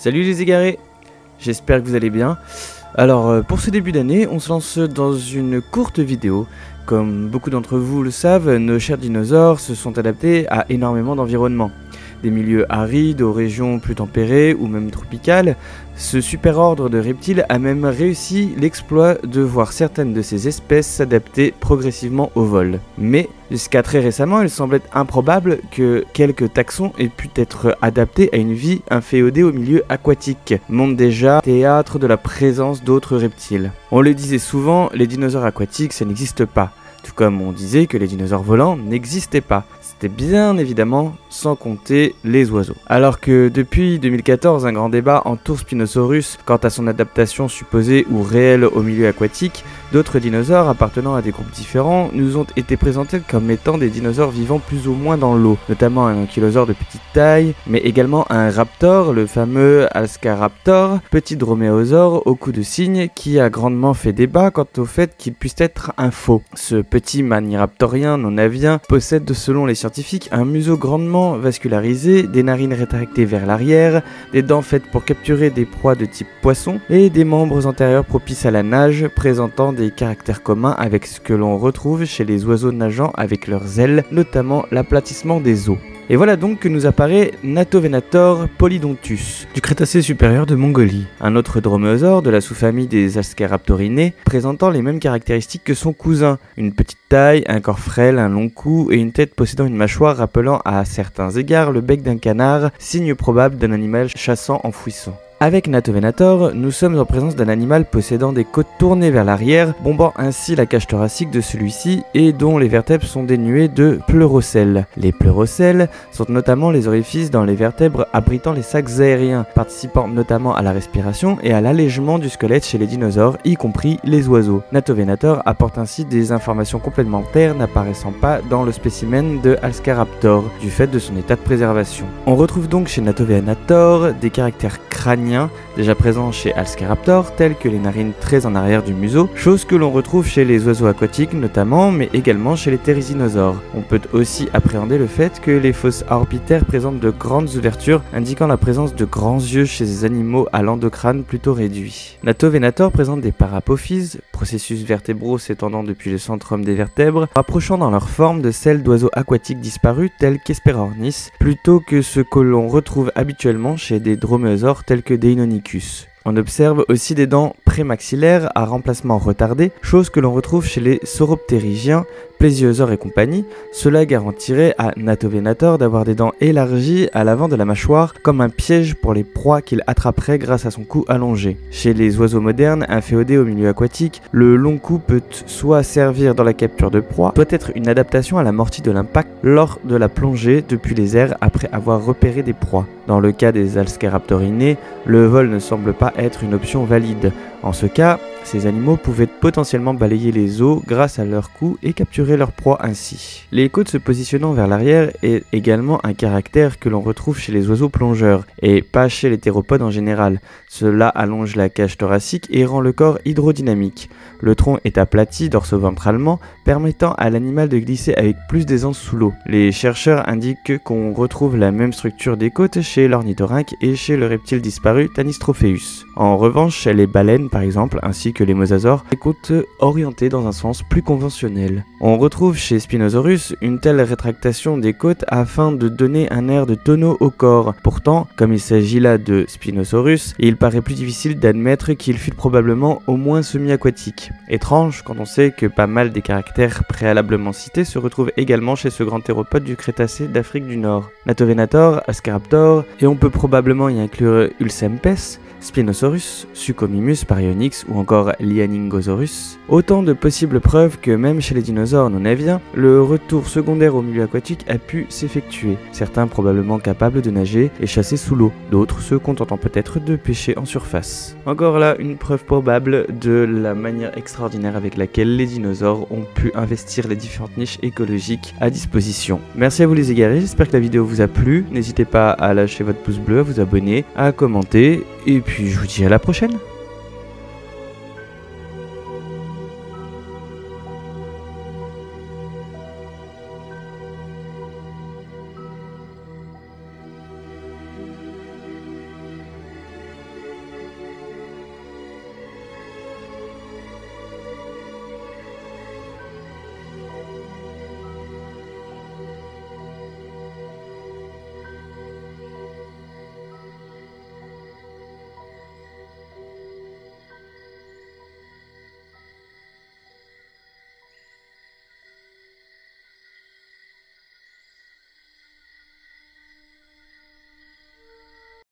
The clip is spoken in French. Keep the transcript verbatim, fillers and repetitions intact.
Salut les égarés, j'espère que vous allez bien. Alors pour ce début d'année, on se lance dans une courte vidéo. Comme beaucoup d'entre vous le savent, nos chers dinosaures se sont adaptés à énormément d'environnements. Des milieux arides aux régions plus tempérées ou même tropicales, ce super ordre de reptiles a même réussi l'exploit de voir certaines de ces espèces s'adapter progressivement au vol. Mais jusqu'à très récemment, il semblait improbable que quelques taxons aient pu être adaptés à une vie inféodée au milieu aquatique, monde déjà théâtre de la présence d'autres reptiles. On le disait souvent, les dinosaures aquatiques ça n'existe pas. Tout comme on disait que les dinosaures volants n'existaient pas. C'était bien évidemment sans compter les oiseaux. Alors que depuis deux mille quatorze, un grand débat entoure Spinosaurus quant à son adaptation supposée ou réelle au milieu aquatique, d'autres dinosaures appartenant à des groupes différents nous ont été présentés comme étant des dinosaures vivant plus ou moins dans l'eau, notamment un ankylosaure de petite taille, mais également un raptor, le fameux Alscaraptor, petit droméosaure au cou de cygne qui a grandement fait débat quant au fait qu'il puisse être un faux. Ce petit maniraptorien non avien possède selon les scientifiques un museau grandement vascularisé, des narines rétractées vers l'arrière, des dents faites pour capturer des proies de type poisson et des membres antérieurs propices à la nage présentant des caractères communs avec ce que l'on retrouve chez les oiseaux nageants avec leurs ailes, notamment l'aplatissement des os. Et voilà donc que nous apparaît Natovenator polydontus, du Crétacé supérieur de Mongolie, un autre droméosaure de la sous-famille des Alscaraptorinés, présentant les mêmes caractéristiques que son cousin, une petite taille, un corps frêle, un long cou et une tête possédant une mâchoire rappelant à certains égards le bec d'un canard, signe probable d'un animal chassant en fouissant. Avec Natovenator, nous sommes en présence d'un animal possédant des côtes tournées vers l'arrière, bombant ainsi la cage thoracique de celui-ci et dont les vertèbres sont dénuées de pleurocèles. Les pleurocèles sont notamment les orifices dans les vertèbres abritant les sacs aériens, participant notamment à la respiration et à l'allègement du squelette chez les dinosaures, y compris les oiseaux. Natovenator apporte ainsi des informations complémentaires n'apparaissant pas dans le spécimen de Alscaraptor, du fait de son état de préservation. On retrouve donc chez Natovenator des caractères crâniens déjà présents chez Alscaraptor, tels que les narines très en arrière du museau, chose que l'on retrouve chez les oiseaux aquatiques notamment, mais également chez les thérizinosaures. On peut aussi appréhender le fait que les fosses orbitaires présentent de grandes ouvertures, indiquant la présence de grands yeux chez ces animaux à l'endocrâne plutôt réduit. Natovenator présente des parapophyses, processus vertébraux s'étendant depuis le centrum des vertèbres, rapprochant dans leur forme de celles d'oiseaux aquatiques disparus tels qu'Hesperornis, plutôt que ce que l'on retrouve habituellement chez des droméosaures tels que Deinonychus. On observe aussi des dents prémaxillaires à remplacement retardé, chose que l'on retrouve chez les sauroptérygiens, plésiosaures et compagnie. Cela garantirait à Natovenator d'avoir des dents élargies à l'avant de la mâchoire, comme un piège pour les proies qu'il attraperait grâce à son cou allongé. Chez les oiseaux modernes, inféodés au milieu aquatique, le long cou peut soit servir dans la capture de proies, soit être une adaptation à l'amorti de l'impact lors de la plongée depuis les airs après avoir repéré des proies. Dans le cas des Alscaraptorinés, le vol ne semble pas être une option valide. En ce cas, ces animaux pouvaient potentiellement balayer les eaux grâce à leur cou et capturer leur proie ainsi. Les côtes se positionnant vers l'arrière est également un caractère que l'on retrouve chez les oiseaux plongeurs, et pas chez les théropodes en général. Cela allonge la cage thoracique et rend le corps hydrodynamique. Le tronc est aplati dorso-ventralement, permettant à l'animal de glisser avec plus d'aisance sous l'eau. Les chercheurs indiquent qu'on retrouve la même structure des côtes chez l'ornithorynque et chez le reptile disparu Tanystropheus. En revanche, chez les baleines par exemple, ainsi que les mosasaures, les côtes orientées dans un sens plus conventionnel. On retrouve chez Spinosaurus une telle rétractation des côtes afin de donner un air de tonneau au corps. Pourtant, comme il s'agit là de Spinosaurus, il paraît plus difficile d'admettre qu'il fut probablement au moins semi-aquatique. Étrange quand on sait que pas mal des caractères préalablement cités se retrouvent également chez ce grand théropode du Crétacé d'Afrique du Nord. Natovenator, Alscaraptor, et on peut probablement y inclure Ulcempes, Spinosaurus, Suchomimus baryonyx ou encore Lianingosaurus. Autant de possibles preuves que même chez les dinosaures non aviens, le retour secondaire au milieu aquatique a pu s'effectuer. Certains probablement capables de nager et chasser sous l'eau, d'autres se contentant peut-être de pêcher en surface. Encore là, une preuve probable de la manière extraordinaire avec laquelle les dinosaures ont pu investir les différentes niches écologiques à disposition. Merci à vous les égarés, j'espère que la vidéo vous a plu. N'hésitez pas à lâcher votre pouce bleu, à vous abonner, à commenter, et puis je vous dis à la prochaine.